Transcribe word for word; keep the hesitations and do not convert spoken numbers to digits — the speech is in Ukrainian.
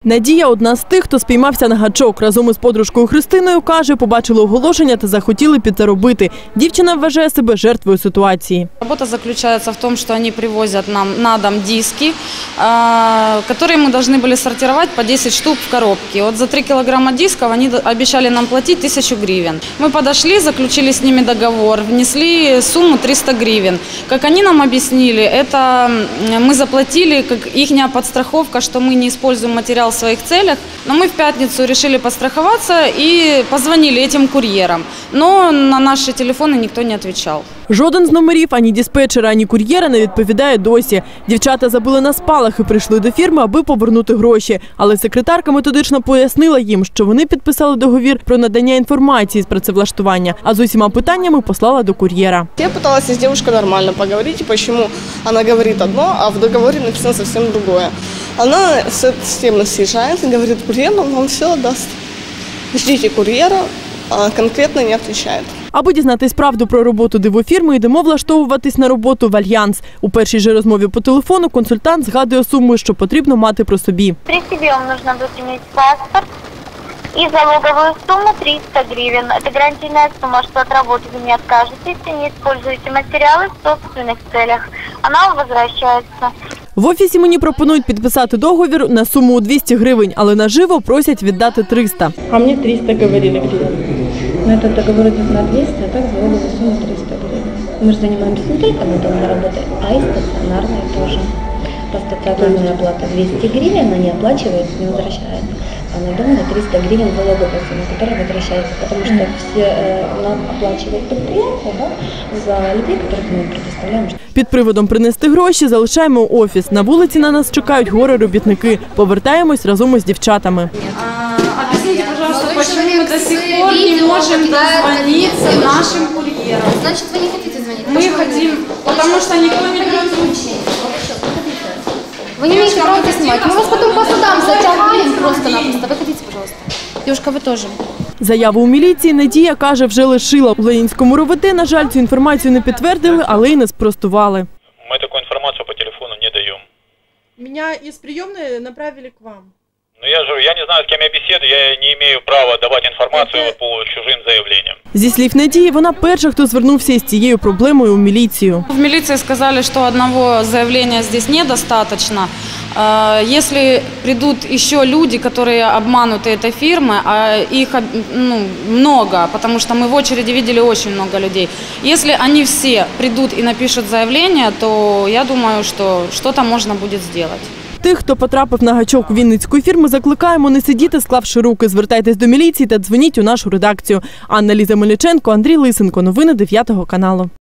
Надія – одна з тих, хто спіймався на гачок. Разом із подружкою Христиною, каже, побачили оголошення та захотіли підзаробити. Дівчина вважає себе жертвою ситуації. Робота заключається в тому, що вони привозять нам на дом диски, які ми повинні були сортувати по десять штук в коробці. От за три кілограми дисків вони обіцяли нам платити тисячу гривень. Ми підійшли, заключили з ними договор, внесли суму триста гривень. Як вони нам об'яснили, це ми заплатили, як їхня підстраховка, що ми не використовуємо матеріал в своих целях. Но мы в пятницу решили подстраховаться и позвонили этим курьерам. Но на наши телефоны никто не отвечал. Жоден з номерів, ані диспетчера, ані кур'єра не відповідає досі. Дівчата забили на спалах і прийшли до фірми, аби повернути гроші. Але секретарка методично пояснила їм, що вони підписали договір про надання інформації з працевлаштування, а з усіма питаннями послала до кур'єра. Я пыталась з дівчиною нормально поговорити, чому вона говорить одно, а в договорі написано зовсім другое. Она с тем съезжает и говорит, курьер вам все даст. Ждите курьера, а конкретно не отвечает. Аби дізнатись правду про роботу дивофірми, йдемо влаштовуватись на роботу в Альянс. У першій же розмові по телефону консультант згадує суму, що потрібно мати при собі. При собі вам потрібно виповнити паспорт і залогову суму триста гривен. Це гарантійна сума, що від роботи ви не відкажетесь, якщо не використовуєте матеріали в собственних целях. Вона вам повертається. В офісі мені пропонують підписати договір на суму у двісті гривень, але наживо просять віддати триста. А мені триста говорили гривень. Но этот договор идет на двести, а так залоговая сумма триста гривен. Мы же занимаемся не только надомной работой, а и стационарной тоже. По стационарной оплате двести гривен, она не оплачивается, не возвращается. А надомная триста гривен залоговая сумма, которая возвращается, потому что все э, нам оплачивают предприятия, да, за людей, которых мы предоставляем. Під приводом принести гроші залишаємо офіс. На вулиці на нас чекають горе-робітники. Повертаємось разом із дівчатами. Объясните, пожалуйста, почему мы до сих пор не можем дозвониться нашим курьерам? Значит, вы не хотите звонить? Мы хотим, потому что никто не берет звонить. Вы не имеете права это снимать. Мы вас потом по судам затягиваем просто-напросто. Выходите, пожалуйста. Девушка, вы тоже. Заяву у міліції Надія, каже, вже лишила. У Ленінському РОВД, на жаль, цю інформацію не підтвердили, але й не спростували. Ми таку інформацію по телефону не даємо. Мене із прийомної направили к вам. Ну я же, я не знаю, с кем я беседую, я не имею права давать информацию по чужим заявлениям. Зі слів Надії, вона перша, хто звернувся із цією проблемою у міліцію. В милиции сказали, что одного заявления здесь недостаточно. Если придут еще люди, которые обмануты этой фирмой, а их ну, много, потому что мы в очереди видели очень много людей. Если они все придут и напишут заявление, то я думаю, что что-то можно будет сделать. Тих, хто потрапив на гачок вінницької фірми, закликаємо не сидіти, склавши руки. Звертайтесь до міліції та дзвоніть у нашу редакцію. Анна Ліза Мельниченко, Андрій Лисенко. Новини дев'ятого каналу.